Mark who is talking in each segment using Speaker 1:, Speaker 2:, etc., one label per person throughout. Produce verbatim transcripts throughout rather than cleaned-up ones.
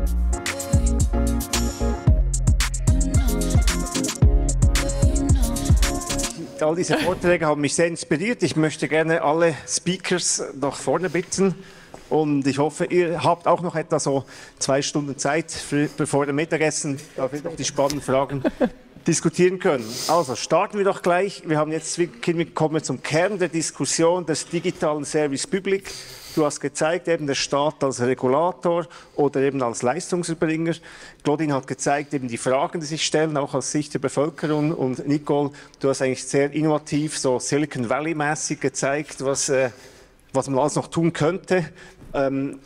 Speaker 1: All diese Vorträge haben mich sehr inspiriert. Ich möchte gerne alle Speakers nach vorne bitten. Und ich hoffe, ihr habt auch noch etwa so zwei Stunden Zeit, für, bevor dem Mittagessen, da wir noch die spannenden Fragen diskutieren können. Also starten wir doch gleich. Wir haben jetzt, wir kommen zum Kern der Diskussion des digitalen Service Public. Du hast gezeigt, eben der Staat als Regulator oder eben als Leistungserbringer. Claudine hat gezeigt, eben die Fragen, die sich stellen, auch aus Sicht der Bevölkerung. Und Nicole, du hast eigentlich sehr innovativ, so Silicon Valley-mäßig gezeigt, was, äh, was man alles noch tun könnte. Ähm,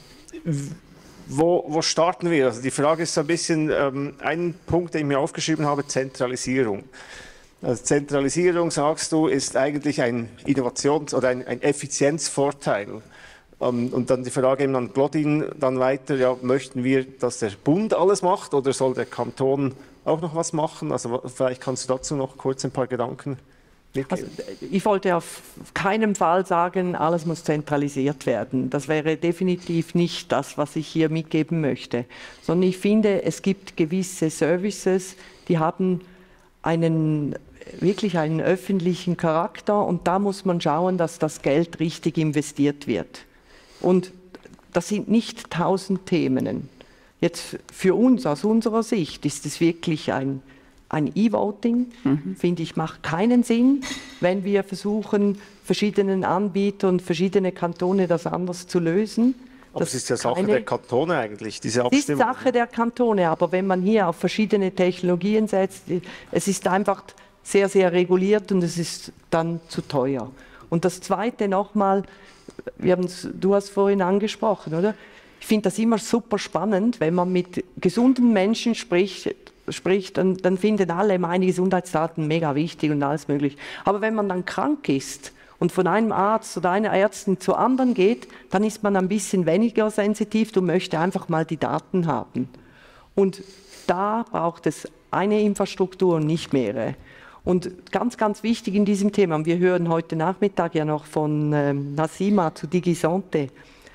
Speaker 1: wo, wo starten wir? Also die Frage ist so ein bisschen, ähm, ein Punkt, den ich mir aufgeschrieben habe, Zentralisierung. Also Zentralisierung, sagst du, ist eigentlich ein Innovations- oder ein, ein Effizienzvorteil. Um, und dann die Frage eben an Claudine dann weiter, ja, möchten wir, dass der Bund alles macht oder soll der Kanton auch noch was machen? Also vielleicht kannst du dazu noch kurz ein paar Gedanken mitgeben.
Speaker 2: Also, ich wollte auf keinen Fall sagen, alles muss zentralisiert werden. Das wäre definitiv nicht das, was ich hier mitgeben möchte. Sondern ich finde, es gibt gewisse Services, die haben einen, wirklich einen öffentlichen Charakter und da muss man schauen, dass das Geld richtig investiert wird. Und das sind nicht tausend Themen. Jetzt für uns, aus unserer Sicht, ist es wirklich ein, ein E-Voting, mhm. finde ich, macht keinen Sinn, wenn wir versuchen, verschiedenen Anbietern, verschiedene Kantone das anders zu lösen.
Speaker 1: Aber es ist ja Sache keine, der Kantone eigentlich, diese Abstimmung.
Speaker 2: Es ist Sache der Kantone, aber wenn man hier auf verschiedene Technologien setzt, es ist einfach sehr, sehr reguliert und es ist dann zu teuer. Und das Zweite nochmal, wir du hast vorhin angesprochen, oder? Ich finde das immer super spannend, wenn man mit gesunden Menschen spricht, spricht dann, dann finden alle meine Gesundheitsdaten mega wichtig und alles möglich. Aber wenn man dann krank ist und von einem Arzt oder einer Ärztin zu anderen geht, dann ist man ein bisschen weniger sensitiv und möchte einfach mal die Daten haben. Und da braucht es eine Infrastruktur und nicht mehrere. Und ganz, ganz wichtig in diesem Thema, und wir hören heute Nachmittag ja noch von ähm, Nassima zu DigiSante.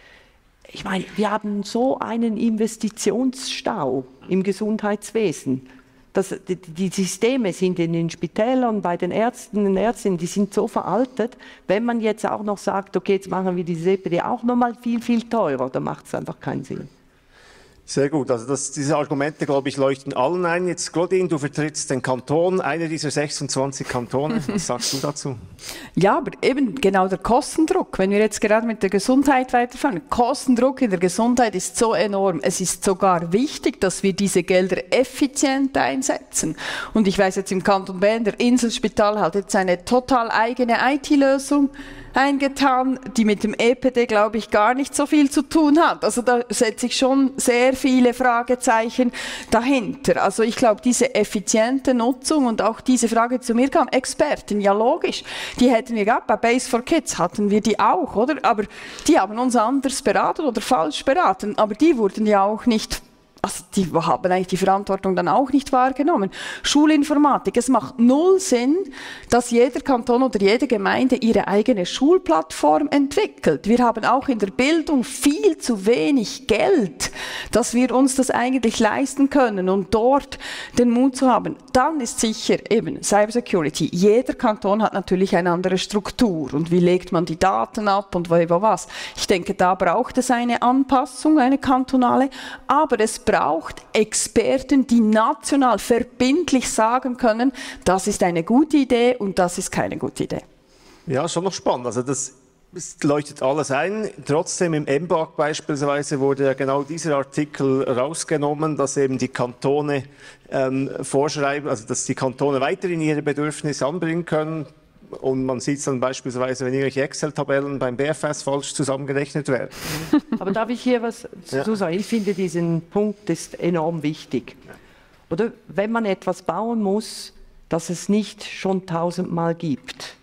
Speaker 2: Ich meine, wir haben so einen Investitionsstau im Gesundheitswesen. Das, die, die Systeme sind in den Spitälern, bei den Ärzten und Ärztinnen, die sind so veraltet. Wenn man jetzt auch noch sagt, okay, jetzt machen wir diese C P D auch nochmal viel, viel teurer, dann macht es einfach keinen Sinn.
Speaker 1: Sehr gut, also das, diese Argumente, glaube ich, leuchten allen ein. Jetzt, Claudine, du vertrittst den Kanton, einer dieser sechsundzwanzig Kantone. Was sagst du dazu?
Speaker 3: Ja, aber eben genau der Kostendruck, wenn wir jetzt gerade mit der Gesundheit weiterfahren, Kostendruck in der Gesundheit ist so enorm. Es ist sogar wichtig, dass wir diese Gelder effizient einsetzen. Und ich weiß jetzt im Kanton Bern, der Inselspital hat jetzt eine total eigene I T-Lösung eingetan, die mit dem E P D, glaube ich, gar nicht so viel zu tun hat. Also da setze ich schon sehr viele Fragezeichen dahinter. Also ich glaube, diese effiziente Nutzung und auch diese Frage, zu mir kam, Experten, ja logisch, die hätten wir gehabt, bei Base for Kids hatten wir die auch, oder? Aber die haben uns anders beraten oder falsch beraten, aber die wurden ja auch nicht, also die haben eigentlich die Verantwortung dann auch nicht wahrgenommen. Schulinformatik, es macht null Sinn, dass jeder Kanton oder jede Gemeinde ihre eigene Schulplattform entwickelt. Wir haben auch in der Bildung viel zu wenig Geld, dass wir uns das eigentlich leisten können und dort den Mut zu haben. Dann ist sicher eben Cybersecurity. Jeder Kanton hat natürlich eine andere Struktur und wie legt man die Daten ab und wo was. Ich denke, da braucht es eine Anpassung, eine kantonale, aber es braucht Experten, die national verbindlich sagen können, das ist eine gute Idee und das ist keine gute Idee.
Speaker 1: Ja, schon noch spannend. Also das leuchtet alles ein. Trotzdem im M B A G beispielsweise wurde ja genau dieser Artikel rausgenommen, dass eben die Kantone ähm, vorschreiben, also dass die Kantone weiterhin ihre Bedürfnisse anbringen können. Und man sieht es dann beispielsweise, wenn irgendwelche Excel-Tabellen beim B F S falsch zusammengerechnet werden.
Speaker 2: Aber darf ich hier was dazu sagen? Ich finde, diesen Punkt ist enorm wichtig. Oder wenn man etwas bauen muss, das es nicht schon tausendmal gibt,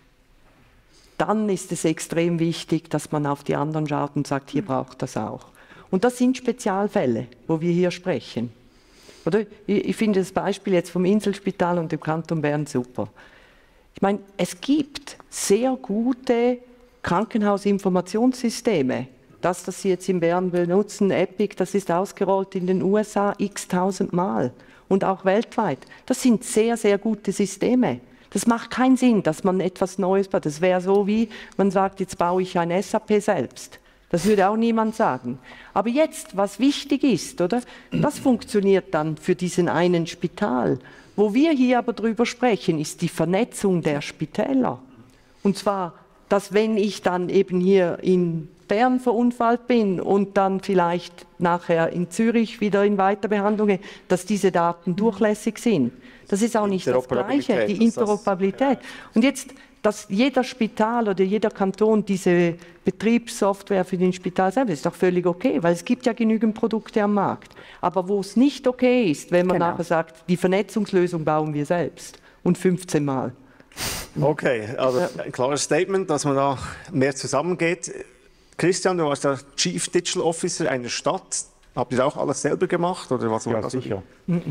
Speaker 2: dann ist es extrem wichtig, dass man auf die anderen schaut und sagt, hier braucht das auch. Und das sind Spezialfälle, wo wir hier sprechen. Oder? Ich, ich finde das Beispiel jetzt vom Inselspital und dem Kanton Bern super. Ich meine, es gibt sehr gute Krankenhausinformationssysteme, Das, das Sie jetzt in Bern benutzen, Epic, das ist ausgerollt in den U S A x-tausend Mal und auch weltweit. Das sind sehr, sehr gute Systeme. Das macht keinen Sinn, dass man etwas Neues baut. Das wäre so, wie man sagt, jetzt baue ich ein S A P selbst. Das würde auch niemand sagen. Aber jetzt, was wichtig ist, oder? Das funktioniert dann für diesen einen Spital. Wo wir hier aber drüber sprechen, ist die Vernetzung der Spitäler. Und zwar, dass wenn ich dann eben hier in Bern verunfallt bin und dann vielleicht nachher in Zürich wieder in Weiterbehandlung gehe, dass diese Daten durchlässig sind. Das ist auch nicht das Gleiche, die Interoperabilität. Und jetzt, dass jeder Spital oder jeder Kanton diese Betriebssoftware für den Spital selber ist doch völlig okay, weil es gibt ja genügend Produkte am Markt. Aber wo es nicht okay ist, wenn man genau. nachher sagt, die Vernetzungslösung bauen wir selbst und fünfzehn Mal.
Speaker 1: Okay, also ein klares Statement, dass man da mehr zusammengeht. Christian, du warst der Chief Digital Officer einer Stadt. Habt ihr auch alles selber gemacht? Oder was
Speaker 4: ja, sicher.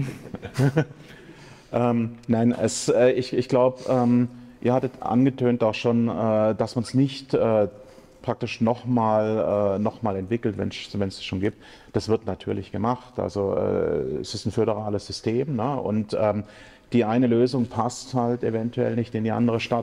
Speaker 4: ähm, nein, es, äh, ich, ich glaube, ähm, ihr hattet angetönt auch schon, äh, dass man es nicht äh, praktisch nochmal äh, noch mal entwickelt, wenn es es schon gibt. Das wird natürlich gemacht. Also äh, es ist ein föderales System, ne? Und ähm, die eine Lösung passt halt eventuell nicht in die andere Stadt.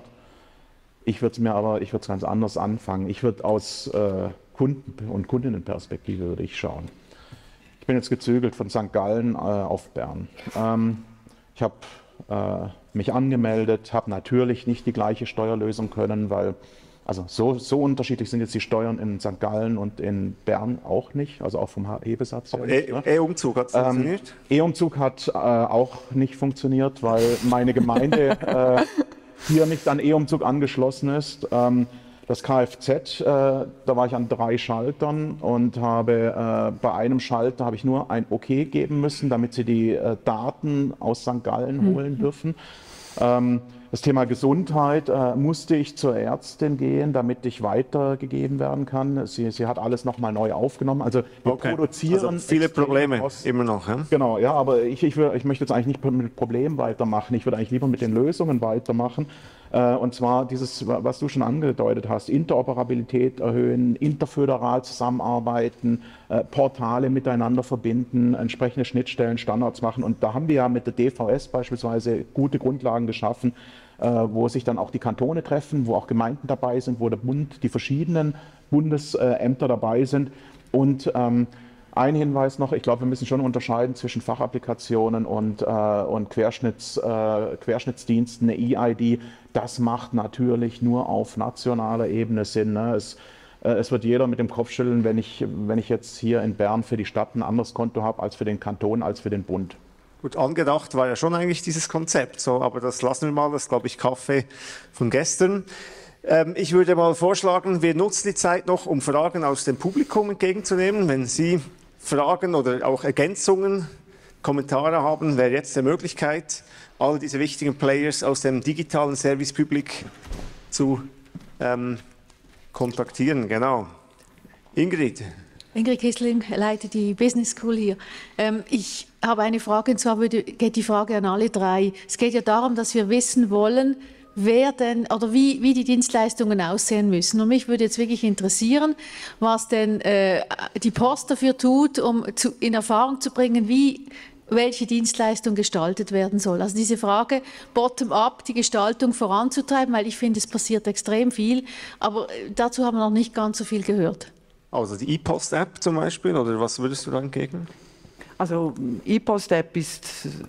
Speaker 4: Ich würde es mir aber, ich würde es ganz anders anfangen. Ich würde aus äh, Kunden- und Kundinnenperspektive würde ich schauen. Ich bin jetzt gezügelt von Sankt Gallen äh, auf Bern. Ähm, ich habe äh, mich angemeldet, habe natürlich nicht die gleiche Steuerlösung können, weil also so, so unterschiedlich sind jetzt die Steuern in Sankt Gallen und in Bern auch nicht, also auch vom Hebesatz.
Speaker 1: Aber E-Umzug hat funktioniert?
Speaker 4: Ähm, E-Umzug hat äh, auch nicht funktioniert, weil meine Gemeinde äh, hier nicht an E-Umzug angeschlossen ist. Ähm, das Kfz, äh, da war ich an drei Schaltern und habe äh, bei einem Schalter habe ich nur ein OK geben müssen, damit sie die äh, Daten aus Sankt Gallen mhm. holen dürfen. Ähm, das Thema Gesundheit äh, musste ich zur Ärztin gehen, damit ich weitergegeben werden kann. Sie, sie hat alles nochmal neu aufgenommen. Also wir okay. produzieren
Speaker 1: also viele Probleme aus, immer noch. Ja?
Speaker 4: Genau, ja, aber ich, ich, will, ich möchte jetzt eigentlich nicht mit Problemen weitermachen. Ich würde eigentlich lieber mit den Lösungen weitermachen. Äh, und zwar dieses, was du schon angedeutet hast, Interoperabilität erhöhen, interföderal zusammenarbeiten, äh, Portale miteinander verbinden, entsprechende Schnittstellen, Standards machen. Und da haben wir ja mit der D V S beispielsweise gute Grundlagen geschaffen, äh, wo sich dann auch die Kantone treffen, wo auch Gemeinden dabei sind, wo der Bund, die verschiedenen Bundesämter dabei sind. Und ähm, ein Hinweis noch, ich glaube, wir müssen schon unterscheiden zwischen Fachapplikationen und, äh, und Querschnitts, äh, Querschnittsdiensten, eine E I D. Das macht natürlich nur auf nationaler Ebene Sinn. Ne? Es, äh, es wird jeder mit dem Kopf schütteln, wenn ich, wenn ich jetzt hier in Bern für die Stadt ein anderes Konto habe als für den Kanton, als für den Bund.
Speaker 1: Gut, angedacht war ja schon eigentlich dieses Konzept, so, aber das lassen wir mal, das ist, glaube ich, Kaffee von gestern. Ähm, ich würde mal vorschlagen, wir nutzen die Zeit noch, um Fragen aus dem Publikum entgegenzunehmen. Wenn Sie Fragen oder auch Ergänzungen, Kommentare haben, wäre jetzt die Möglichkeit, all diese wichtigen Players aus dem digitalen Service Public zu ähm, kontaktieren. Genau. Ingrid.
Speaker 5: Ingrid Kissling leitet die Business School hier. Ähm, ich habe eine Frage, und zwar würde, geht die Frage an alle drei. Es geht ja darum, dass wir wissen wollen, wer denn oder wie, wie die Dienstleistungen aussehen müssen. Und mich würde jetzt wirklich interessieren, was denn äh, die Post dafür tut, um zu, in Erfahrung zu bringen, wie welche Dienstleistung gestaltet werden soll. Also diese Frage, bottom-up, die Gestaltung voranzutreiben, weil ich finde, es passiert extrem viel, aber dazu haben wir noch nicht ganz so viel gehört.
Speaker 1: Also die E-Post-App zum Beispiel, oder was würdest du da entgegnen?
Speaker 2: Also E-Post-App ist,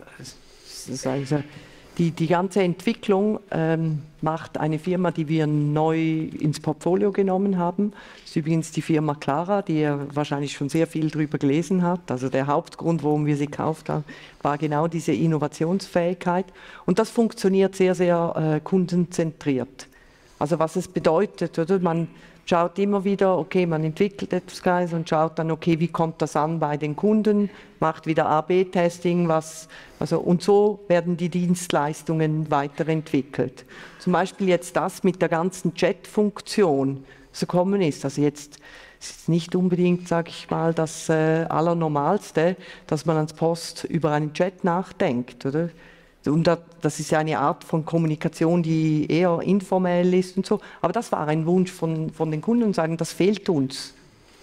Speaker 2: die, die ganze Entwicklung ähm, macht eine Firma, die wir neu ins Portfolio genommen haben. Das ist übrigens die Firma Clara, die ihr wahrscheinlich schon sehr viel darüber gelesen habt. Also der Hauptgrund, warum wir sie gekauft haben, war genau diese Innovationsfähigkeit. Und das funktioniert sehr, sehr äh, kundenzentriert. Also was es bedeutet, oder? Man schaut immer wieder, okay, man entwickelt etwas und schaut dann, okay, wie kommt das an bei den Kunden, macht wieder A B Testing, was, also, und so werden die Dienstleistungen weiterentwickelt. Zum Beispiel jetzt das mit der ganzen Chat-Funktion, so gekommen ist. Also jetzt ist nicht unbedingt, sage ich mal, das äh, Allernormalste, dass man ans Post über einen Chat nachdenkt, oder? Und das ist ja eine Art von Kommunikation, die eher informell ist und so. Aber das war ein Wunsch von, von den Kunden und sagen, das fehlt uns.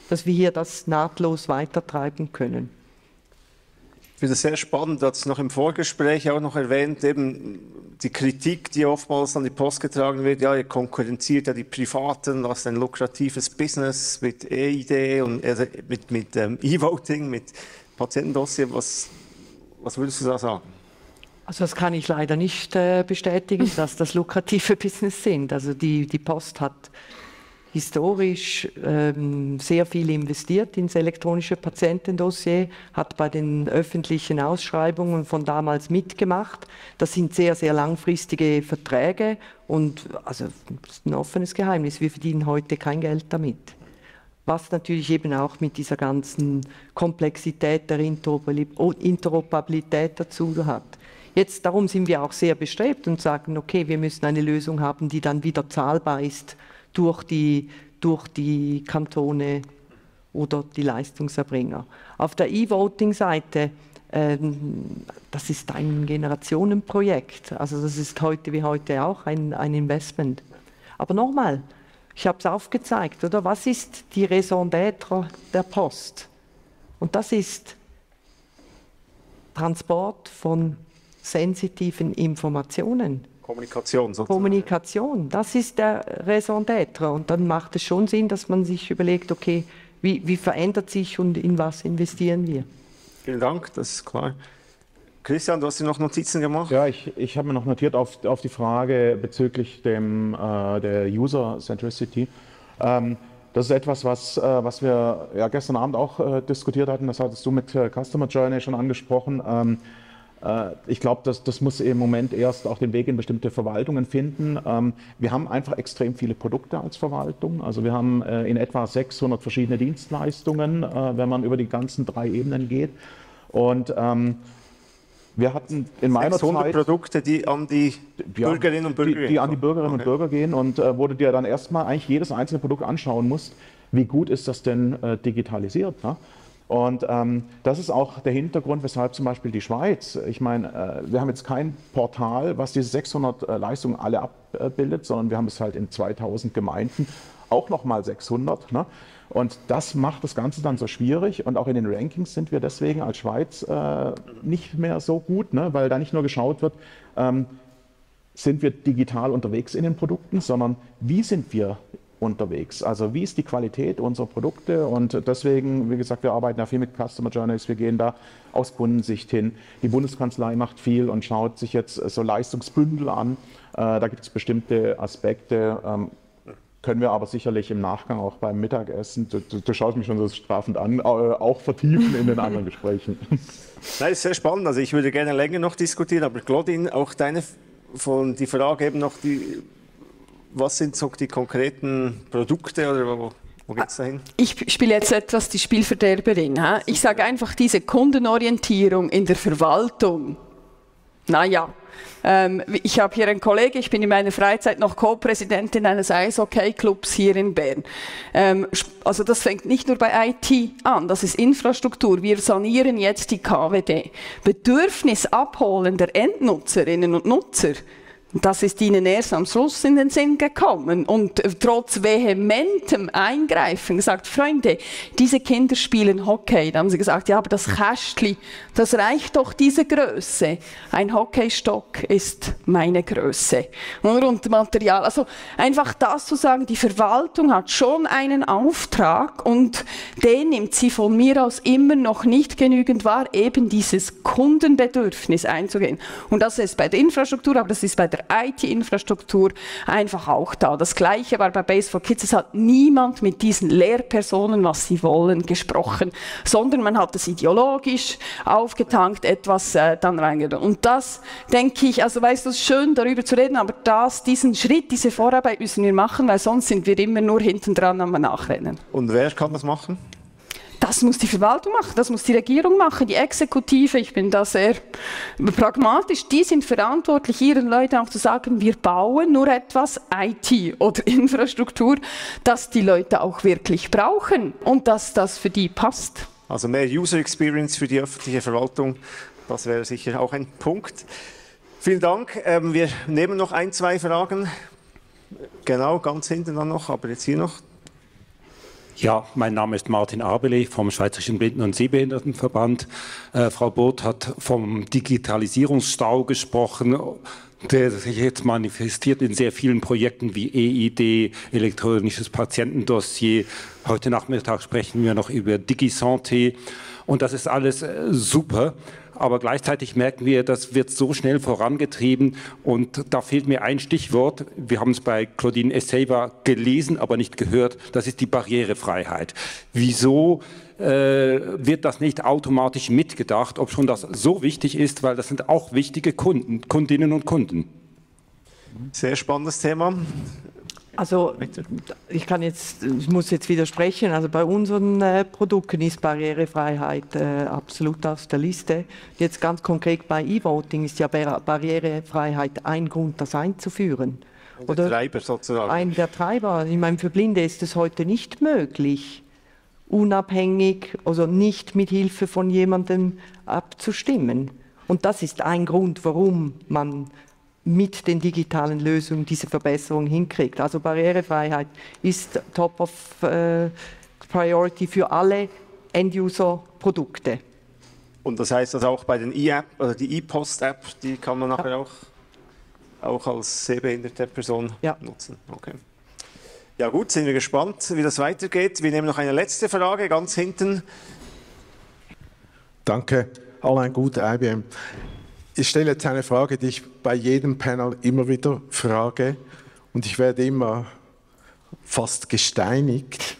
Speaker 2: dass wir hier das nahtlos weitertreiben können.
Speaker 1: Ich finde es sehr spannend, du hast noch im Vorgespräch auch noch erwähnt, eben die Kritik, die oftmals an die Post getragen wird, ja, ihr konkurrenziert ja die Privaten, lasst ein lukratives Business mit E-I D und also mit, mit ähm, E-Voting, mit Patientendossier. Was, was würdest du da sagen?
Speaker 2: Also das kann ich leider nicht äh, bestätigen, dass das lukrative Business sind. Also die, die Post hat historisch ähm, sehr viel investiert ins elektronische Patientendossier, hat bei den öffentlichen Ausschreibungen von damals mitgemacht. Das sind sehr, sehr langfristige Verträge und also, das ist ein offenes Geheimnis. Wir verdienen heute kein Geld damit. Was natürlich eben auch mit dieser ganzen Komplexität der Interoperabilität dazu hat. Jetzt, darum sind wir auch sehr bestrebt und sagen, okay, wir müssen eine Lösung haben, die dann wieder zahlbar ist durch die, durch die Kantone oder die Leistungserbringer. Auf der E-Voting-Seite, ähm, das ist ein Generationenprojekt. Also das ist heute wie heute auch ein, ein Investment. Aber nochmal, ich habe es aufgezeigt, oder? Was ist die Raison d'être der Post? Und das ist Transport von sensitiven Informationen.
Speaker 1: Kommunikation sozusagen.
Speaker 2: Kommunikation, das ist der Raison d'être. Und dann macht es schon Sinn, dass man sich überlegt, okay, wie, wie verändert sich und in was investieren wir?
Speaker 1: Vielen Dank, das ist klar. Christian, du hast dir noch Notizen gemacht?
Speaker 4: Ja, ich, ich habe mir noch notiert auf, auf die Frage bezüglich dem, äh, der User-Centricity. Ähm, das ist etwas, was, äh, was wir ja gestern Abend auch äh, diskutiert hatten. Das hattest du mit äh, Customer Journey schon angesprochen. Ähm, Ich glaube, das, das muss im Moment erst auch den Weg in bestimmte Verwaltungen finden. Wir haben einfach extrem viele Produkte als Verwaltung. Also wir haben in etwa sechshundert verschiedene Dienstleistungen, wenn man über die ganzen drei Ebenen geht. Und ähm, wir hatten in meiner
Speaker 1: sechshundert
Speaker 4: Zeit
Speaker 1: Produkte, die an die
Speaker 4: ja,
Speaker 1: Bürgerinnen und Bürger
Speaker 4: die,
Speaker 1: gehen.
Speaker 4: die an die Bürgerinnen
Speaker 1: okay.
Speaker 4: und Bürger gehen und äh, wo du dir dann erstmal eigentlich jedes einzelne Produkt anschauen musst, wie gut ist das denn äh, digitalisiert. Ne? Und ähm, das ist auch der Hintergrund, weshalb zum Beispiel die Schweiz, ich meine, äh, wir haben jetzt kein Portal, was diese sechshundert äh, Leistungen alle abbildet, sondern wir haben es halt in zweitausend Gemeinden auch nochmal sechshundert. Ne? Und das macht das Ganze dann so schwierig und auch in den Rankings sind wir deswegen als Schweiz äh, nicht mehr so gut, ne? Weil da nicht nur geschaut wird, ähm, sind wir digital unterwegs in den Produkten, sondern wie sind wir unterwegs. Also wie ist die Qualität unserer Produkte und deswegen, wie gesagt, wir arbeiten ja viel mit Customer Journeys, wir gehen da aus Kundensicht hin. Die Bundeskanzlei macht viel und schaut sich jetzt so Leistungsbündel an. Äh, da gibt es bestimmte Aspekte, ähm, können wir aber sicherlich im Nachgang auch beim Mittagessen, du, du, du schaust mich schon so strafend an, äh, auch vertiefen in den anderen Gesprächen.
Speaker 1: Nein, das ist sehr spannend. Also ich würde gerne länger noch diskutieren, aber Claudine, auch deine von die Frage eben noch die was sind so die konkreten Produkte oder wo, wo geht es dahin? Ich
Speaker 3: spiele jetzt etwas die Spielverderberin. He? Ich sage einfach, diese Kundenorientierung in der Verwaltung, naja, ähm, ich habe hier einen Kollegen, ich bin in meiner Freizeit noch Co-Präsidentin eines Eishockey-Clubs hier in Bern. Ähm, also das fängt nicht nur bei I T an, das ist Infrastruktur. Wir sanieren jetzt die K W D. Bedürfnis abholen der Endnutzerinnen und Nutzer, das ist ihnen erst am Schluss in den Sinn gekommen und trotz vehementem Eingreifen gesagt, Freunde, diese Kinder spielen Hockey. Da haben sie gesagt, ja, aber das Kästchen, das reicht doch diese Größe. Ein Hockeystock ist meine Größe. Und Material, also einfach das zu sagen, die Verwaltung hat schon einen Auftrag und den nimmt sie von mir aus immer noch nicht genügend wahr, eben dieses Kundenbedürfnis einzugehen. Und das ist bei der Infrastruktur, aber das ist bei der I T-Infrastruktur einfach auch da. Das Gleiche war bei Base for Kids. Es hat niemand mit diesen Lehrpersonen, was sie wollen, gesprochen, sondern man hat es ideologisch aufgetankt, etwas äh, dann reingegangen. Und das, denke ich, also weißt du, es ist schön, darüber zu reden, aber das, diesen Schritt, diese Vorarbeit müssen wir machen, weil sonst sind wir immer nur hinten dran am Nachrennen.
Speaker 1: Und wer kann das machen?
Speaker 3: Das muss die Verwaltung machen, das muss die Regierung machen, die Exekutive, ich bin da sehr pragmatisch, die sind verantwortlich, ihren Leuten auch zu sagen, wir bauen nur etwas I T oder Infrastruktur, das die Leute auch wirklich brauchen und dass das für die passt.
Speaker 1: Also mehr User Experience für die öffentliche Verwaltung, das wäre sicher auch ein Punkt. Vielen Dank, ähm, wir nehmen noch ein, zwei Fragen, genau, ganz hinten dann noch, aber jetzt hier noch.
Speaker 6: Ja, mein Name ist Martin Abele vom Schweizerischen Blinden- und Sehbehindertenverband. Äh, Frau Both hat vom Digitalisierungsstau gesprochen, der sich jetzt manifestiert in sehr vielen Projekten wie E I D, elektronisches Patientendossier. Heute Nachmittag sprechen wir noch über DigiSanté und das ist alles äh, super. Aber gleichzeitig merken wir, das wird so schnell vorangetrieben und da fehlt mir ein Stichwort. Wir haben es bei Claudine Esseva gelesen, aber nicht gehört. Das ist die Barrierefreiheit. Wieso äh, wird das nicht automatisch mitgedacht, ob schon das so wichtig ist, weil das sind auch wichtige Kunden, Kundinnen und Kunden.
Speaker 1: Sehr spannendes Thema.
Speaker 2: Also ich kann jetzt, ich muss jetzt widersprechen, also bei unseren äh, Produkten ist Barrierefreiheit äh, absolut auf der Liste. Jetzt ganz konkret bei E-Voting ist ja Bar Barrierefreiheit ein Grund, das einzuführen.
Speaker 1: Der
Speaker 2: Oder
Speaker 1: Treiber sozusagen.
Speaker 2: Ein der Treiber. Ich meine, für Blinde ist es heute nicht möglich, unabhängig, also nicht mit Hilfe von jemandem abzustimmen. Und das ist ein Grund, warum man mit den digitalen Lösungen diese Verbesserung hinkriegt. Also Barrierefreiheit ist Top of äh, Priority für alle End-User-Produkte.
Speaker 1: Und das heißt, dass auch bei den E-App oder die E-Post-App, die kann man nachher ja. auch, auch als sehbehinderte Person ja. nutzen. Okay. Ja gut, sind wir gespannt, wie das weitergeht. Wir nehmen noch eine letzte Frage, ganz hinten.
Speaker 7: Danke, Alain Gut, I B M. Ich stelle jetzt eine Frage, die ich bei jedem Panel immer wieder frage und ich werde immer fast gesteinigt.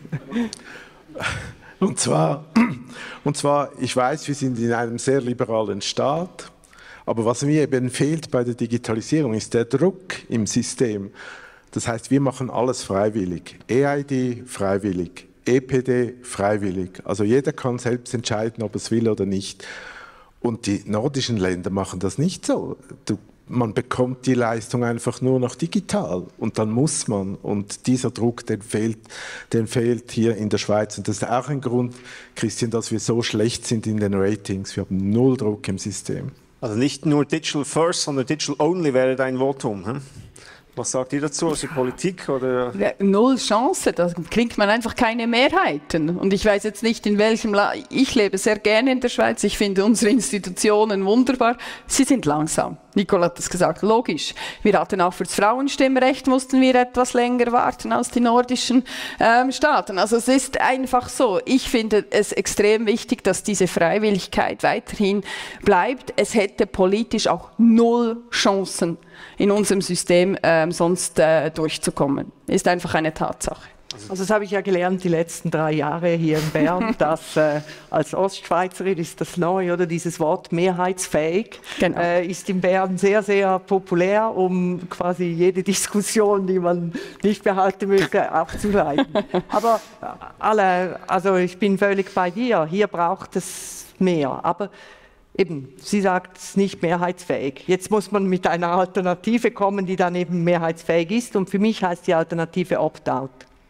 Speaker 7: Und zwar, und zwar, ich weiß, wir sind in einem sehr liberalen Staat, aber was mir eben fehlt bei der Digitalisierung ist der Druck im System. Das heißt, wir machen alles freiwillig. E I D freiwillig, E P D freiwillig. Also jeder kann selbst entscheiden, ob er es will oder nicht. Und die nordischen Länder machen das nicht so. Du, man bekommt die Leistung einfach nur noch digital und dann muss man. Und dieser Druck, den fehlt, den fehlt hier in der Schweiz. Und das ist auch ein Grund, Christian, dass wir so schlecht sind in den Ratings. Wir haben null Druck im System.
Speaker 1: Also nicht nur Digital First, sondern Digital Only wäre dein Votum. Hm? Was sagt ihr dazu aus der Politik? Oder?
Speaker 3: Ja, null Chance, da kriegt man einfach keine Mehrheiten. Und ich weiß jetzt nicht, in welchem Land. Ich lebe sehr gerne in der Schweiz. Ich finde unsere Institutionen wunderbar. Sie sind langsam. Nicole hat das gesagt, logisch. Wir hatten auch für das Frauenstimmrecht, mussten wir etwas länger warten als die nordischen ähm, Staaten. Also es ist einfach so. Ich finde es extrem wichtig, dass diese Freiwilligkeit weiterhin bleibt. Es hätte politisch auch null Chancen in unserem System ähm, sonst äh, durchzukommen. Ist einfach eine Tatsache.
Speaker 2: Also das habe ich ja gelernt die letzten drei Jahre hier in Bern, dass äh, als Ostschweizerin ist das neu, oder dieses Wort mehrheitsfähig, genau. äh, ist in Bern sehr, sehr populär, um quasi jede Diskussion, die man nicht behalten möchte, abzuleiten. Aber äh, alle, also ich bin völlig bei dir, hier braucht es mehr. Aber eben, sie sagt, es ist nicht mehrheitsfähig. Jetzt muss man mit einer Alternative kommen, die dann eben mehrheitsfähig ist. Und für mich heißt die Alternative Opt-out.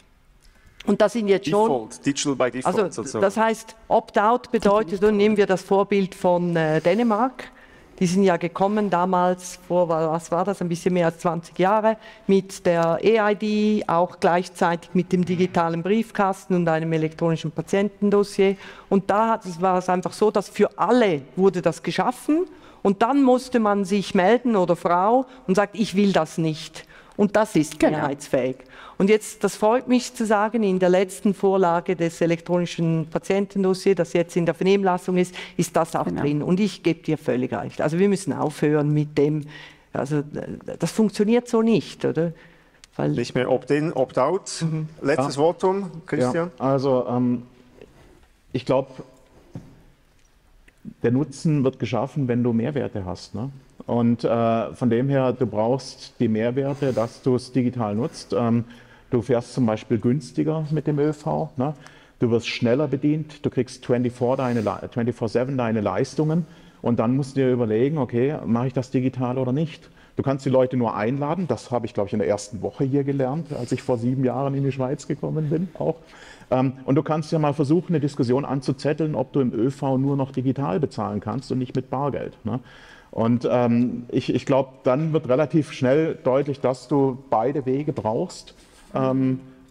Speaker 2: Und das sind jetzt schon...
Speaker 1: Default, Digital by Default.
Speaker 2: Also, sozusagen. Das heißt, Opt-out bedeutet, und nehmen wir das Vorbild von äh, Dänemark. Die sind ja gekommen damals, vor, was war das, ein bisschen mehr als zwanzig Jahre, mit der E I D, auch gleichzeitig mit dem digitalen Briefkasten und einem elektronischen Patientendossier. Und da war es einfach so, dass für alle wurde das geschaffen und dann musste man sich melden oder Frau und sagt, ich will das nicht. Und das ist genau. mehrheitsfähig. Und jetzt, das freut mich zu sagen, in der letzten Vorlage des elektronischen Patientendossiers, das jetzt in der Vernehmlassung ist, ist das auch genau. drin. Und ich gebe dir völlig recht. Also wir müssen aufhören mit dem, also das funktioniert so nicht, oder?
Speaker 1: Weil nicht mehr Opt-in, Opt-out. Mhm. Letztes ja. Votum, Christian?
Speaker 4: Ja, also ähm, ich glaube, der Nutzen wird geschaffen, wenn du Mehrwerte hast, ne? Und äh, von dem her, du brauchst die Mehrwerte, dass du es digital nutzt. Ähm, du fährst zum Beispiel günstiger mit dem ÖV, ne? Du wirst schneller bedient, du kriegst vierundzwanzig sieben deine Leistungen und dann musst du dir überlegen, okay, mache ich das digital oder nicht? Du kannst die Leute nur einladen, das habe ich, glaube ich, in der ersten Woche hier gelernt, als ich vor sieben Jahren in die Schweiz gekommen bin auch. Ähm, und du kannst ja mal versuchen, eine Diskussion anzuzetteln, ob du im ÖV nur noch digital bezahlen kannst und nicht mit Bargeld, ne? Und ähm, ich, ich glaube, dann wird relativ schnell deutlich, dass du beide Wege brauchst. Ähm,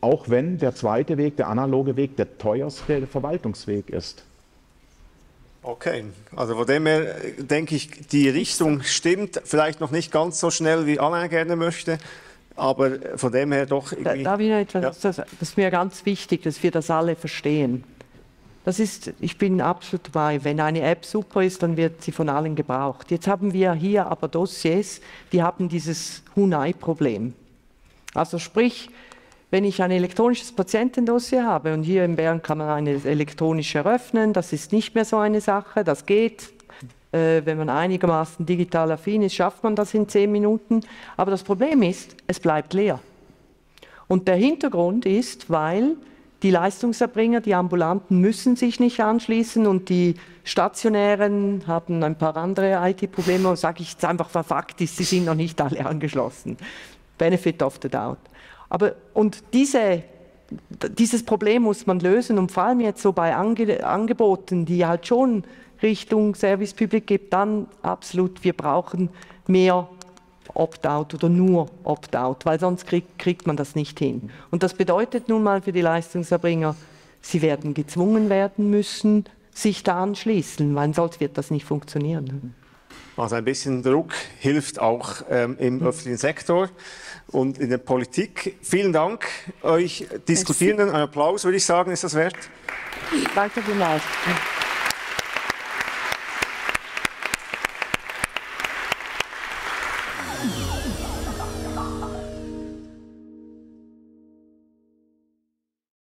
Speaker 4: auch wenn der zweite Weg, der analoge Weg, der teuerste Verwaltungsweg ist.
Speaker 1: Okay, also von dem her denke ich, die Richtung stimmt, vielleicht noch nicht ganz so schnell, wie Alain gerne möchte, aber von dem her doch irgendwie...
Speaker 2: Da, darf ich noch etwas, ja. Das ist mir ganz wichtig, dass wir das alle verstehen. Das ist, ich bin absolut dabei, wenn eine App super ist, dann wird sie von allen gebraucht. Jetzt haben wir hier aber Dossiers, die haben dieses Hunai-Problem. Also sprich, wenn ich ein elektronisches Patientendossier habe und hier in Bern kann man eine elektronisch eröffnen, das ist nicht mehr so eine Sache, das geht. Äh, wenn man einigermaßen digital affin ist, schafft man das in zehn Minuten. Aber das Problem ist, es bleibt leer. Und der Hintergrund ist, weil die Leistungserbringer, die Ambulanten müssen sich nicht anschließen und die Stationären haben ein paar andere I T-Probleme, sage ich jetzt einfach, was Fakt ist, sie sind noch nicht alle angeschlossen. Benefit of the doubt. Aber, und diese, dieses Problem muss man lösen und vor allem jetzt so bei Ange Angeboten, die halt schon Richtung Service Public gibt, dann absolut, wir brauchen mehr Opt-out oder nur Opt-out, weil sonst krieg, kriegt man das nicht hin. Und das bedeutet nun mal für die Leistungserbringer, sie werden gezwungen werden müssen, sich da anschließen, weil sonst wird das nicht funktionieren.
Speaker 1: Also ein bisschen Druck hilft auch ähm, im öffentlichen Sektor und in der Politik. Vielen Dank euch Diskutierenden. Ein Applaus, würde ich sagen, ist das wert.
Speaker 2: Danke vielmals.